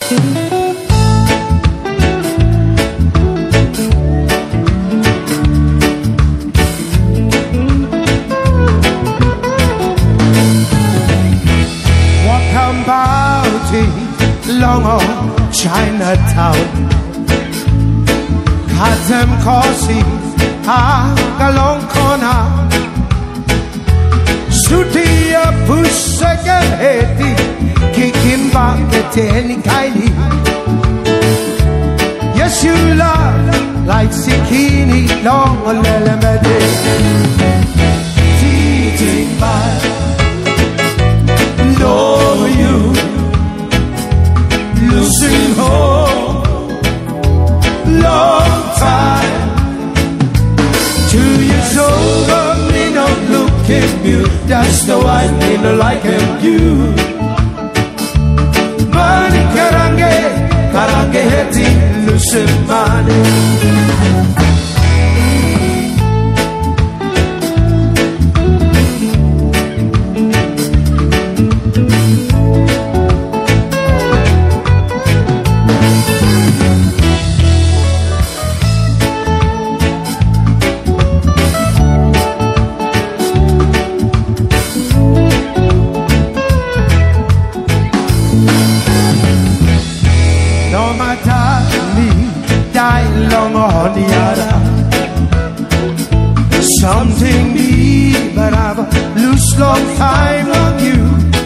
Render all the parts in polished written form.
Wakabaoti, long on Chinatown. Katem Kosi, Galong Kona. Sutia Pusakaheti, kicking back the Tenny Kaili. Yes, you love like Sikini, long on Lelemede. Teaching by. Know you losing hope, long time. 2 years older, me not looking you. That's the white thing like you. Money karange, karange heti, losing money. No matter me die long on the other. Something me, but I've lose long time on you.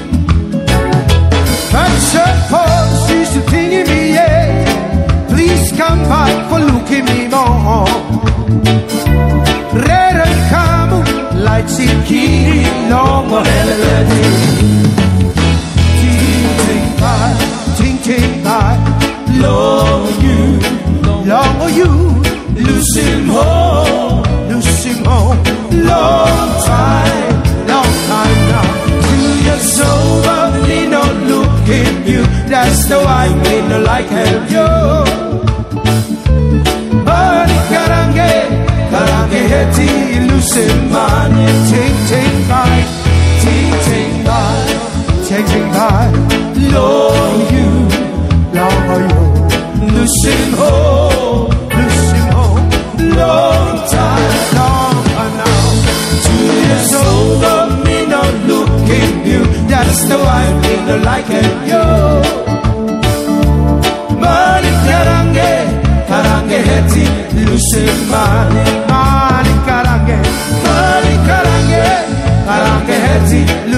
But suppose she's the thing in me, yeah. Please come back for looking me more. Red and come like Sikini, long on Elodie. Ting by. Long you, lose him home, long time now. 2 years over, me not looking you. That's the white thing like help you. Money karange, karange heti, lose him money. Ting by, long you. Lose him home, long time now. 2 years older, me not looking you. That's the white thing like you. Money karange, karange heti, lose him money. Money karange, karange heti.